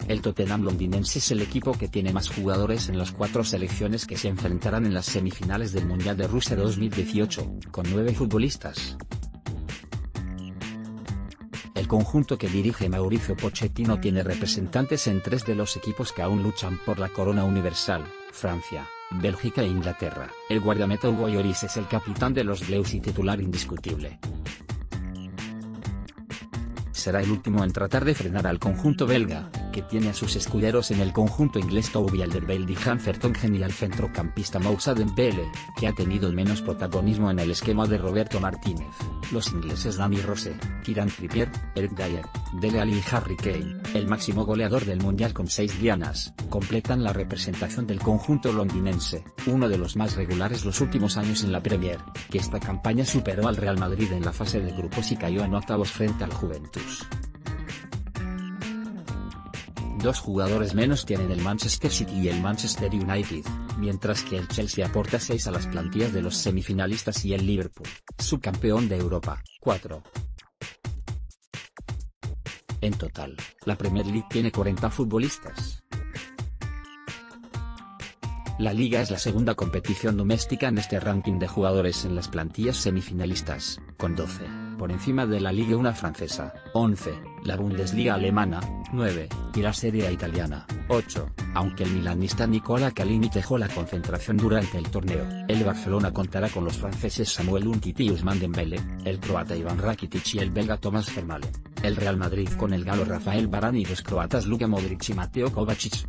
El Tottenham londinense es el equipo que tiene más jugadores en las 4 selecciones que se enfrentarán en las semifinales del Mundial de Rusia 2018, con 9 futbolistas. El conjunto que dirige Mauricio Pochettino tiene representantes en 3 de los equipos que aún luchan por la corona universal: Francia, Bélgica e Inglaterra. El guardameta Hugo Lloris es el capitán de los Blues y titular indiscutible. Será el último en tratar de frenar al conjunto belga, que tiene a sus escuderos en el conjunto inglés Toby Alderweireld y Jan Vertonghen, y al centrocampista Moussa Dembélé, que ha tenido menos protagonismo en el esquema de Roberto Martínez. Los ingleses Dani Rose, Kieran Trippier, Eric Dyer, Dele Alli y Harry Kane, el máximo goleador del Mundial con 6 dianas, completan la representación del conjunto londinense, uno de los más regulares los últimos años en la Premier, que esta campaña superó al Real Madrid en la fase de grupos y cayó en octavos frente al Juventus. 2 jugadores menos tienen el Manchester City y el Manchester United, mientras que el Chelsea aporta 6 a las plantillas de los semifinalistas y el Liverpool, subcampeón de Europa, 4. En total, la Premier League tiene 40 futbolistas. La Liga es la segunda competición doméstica en este ranking de jugadores en las plantillas semifinalistas, con 12, por encima de la Liga 1 francesa, 11, la Bundesliga alemana, 9, y la Serie A italiana, 8, aunque el milanista Nicola Calini dejó la concentración durante el torneo. El Barcelona contará con los franceses Samuel Umtiti y Ousmane Dembélé, el croata Ivan Rakitic y el belga Thomas Vermaelen, el Real Madrid con el galo Rafael Varane y los croatas Luka Modric y Mateo Kovacic.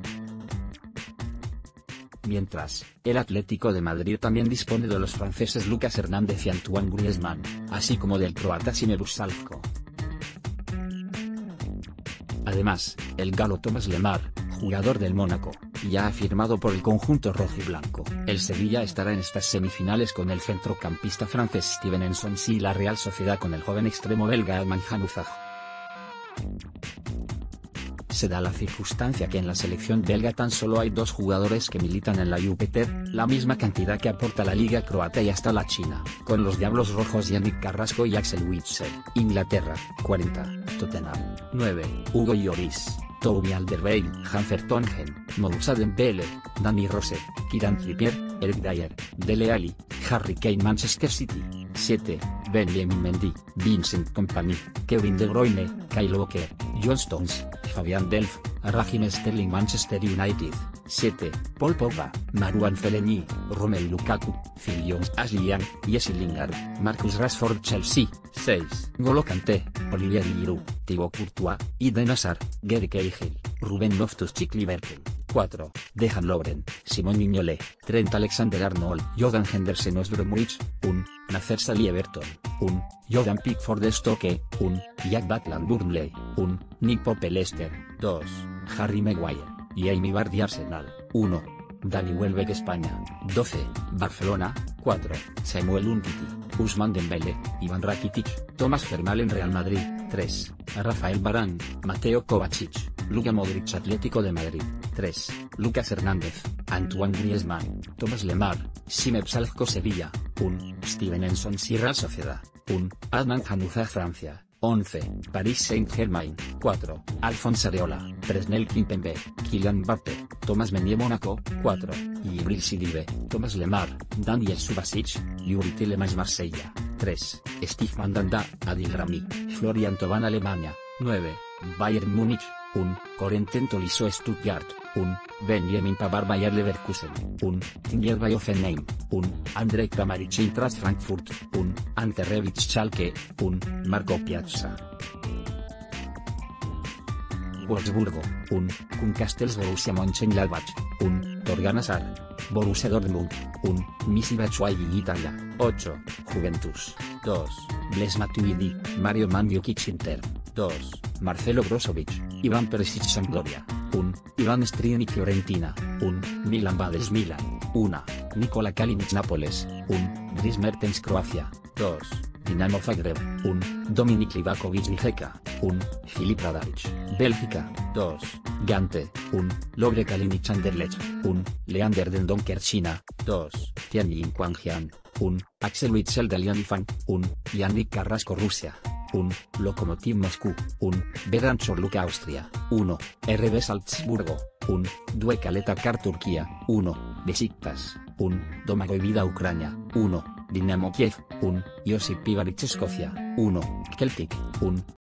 Mientras, el Atlético de Madrid también dispone de los franceses Lucas Hernández y Antoine Griezmann, así como del croata Simeu Salfko. Además, el galo Thomas Lemar, jugador del Mónaco, ya ha firmado por el conjunto rojiblanco. El Sevilla estará en estas semifinales con el centrocampista francés Steven Ensonsi y la Real Sociedad con el joven extremo belga Ayman Januzaj. Se da la circunstancia que en la selección belga tan solo hay 2 jugadores que militan en la Jupiler, la misma cantidad que aporta la liga croata y hasta la China, con los Diablos Rojos Yannick Carrasco y Axel Witsel. Inglaterra, 40, Tottenham, 9, Hugo Lloris, Toby Alderweireld, Jan Vertonghen, Moussa Dembélé, Dani Rose, Kieran Trippier, Eric Dyer, Dele Alli, Harry Kane. Manchester City, 7, Benjamin Mendy, Vincent Kompany, Kevin De Bruyne, Kyle Walker, John Stones, Fabian Delph, Raheem Sterling. Manchester United, 7, Paul Pogba, Marouane Fellaini, Romelu Lukaku, Phil Jones, Ashley Young, Jesse Lingard, Marcus Rashford. Chelsea, 6, N'Golo Kanté, Olivier Giroud, Thibaut Courtois, Eden Hazard, Gary Cahill, Ruben Loftus-Cheek. Liverpool, 4, Dejan Lovren, Simon Mignolet, Trent Alexander-Arnold, Jordan Henderson. West Bromwich, 1, Nacer Sally Everton, 1, Jordan Pickford Stoke, 1, Jack Butland Burnley, 1, Nick Pope Leicester, 2, Harry Maguire y Amy Vardy Arsenal, 1, Dani Welbeck España, 12, Barcelona, 4, Samuel Umtiti, Ousmane Dembélé, Ivan Rakitic, Thomas Vermaelen. Real Madrid, 3, Rafael Varane, Mateo Kovacic, Luka Modric. Atlético de Madrid, 3, Lucas Hernández, Antoine Griezmann, Thomas Lemar, Simeu Salfko. Sevilla, 1, Steven Ensonsi. Real Sociedad, 1, Ayman Januzaj. Francia, 11, Paris Saint-Germain, 4, Alphonse Areola, Presnel Kimpembe, Kylian Mbappé, Thomas Meunier. Mónaco, 4, Djibril Sidibe, Thomas Lemar, Daniel Subasic, Yuri Tielemans. Marsella, 3, Steve Mandanda, Adil Rami, Florian Thauvin. Alemania, 9, Bayern Múnich, 1, Corentin Tolisso. Stuttgart, 1, Benjamin Pavard. Bayer Leverkusen, 1, Tingerby Hoffenheim, 1, Andrej Kramaric. Eintracht Frankfurt, 1, Ante Rebic. Schalke, 1, Marco Piazza. Wolfsburgo, 1, Kun Castells. Borussia Mönchengladbach, 1, Torgan Hazard, Borussia Dortmund, 1, Missy Batshuayi. Italia, 8, Juventus, 2, Blaise Matuidi, Mario Mandzukic. Inter, 2, Marcelo Brozovic, Ivan Perisic. Sampdoria, 1, Ivan Skriniar. Fiorentina, 1, Milan Badels. Milan, 1, Nikola Kalinic. Nápoles, 1, Dries Mertens. Croacia, 2, Dinamo Zagreb, 1, Dominik Livakovic. Rijeka, 1, Filip Radaric. Bélgica, 2, Gante, 1, Lovre Kalinic. Anderlecht, 1, Leander Den Donker. China, 2, Tianjin Quanjian, 1, Axel Witsel. Dalian Fan, 1, Yannick Carrasco. Rusia, 1, Lokomotiv Moscú, 1, Vedan Çorlu Austria, 1, RB Salzburgo, 1, 2 Kaleta Kar Turquía, 1, Besiktas, 1, Domagoj Vida Ucrania, 1, Dinamo Kiev, 1, Josip Pivarit Escocia, 1, Celtic, 1.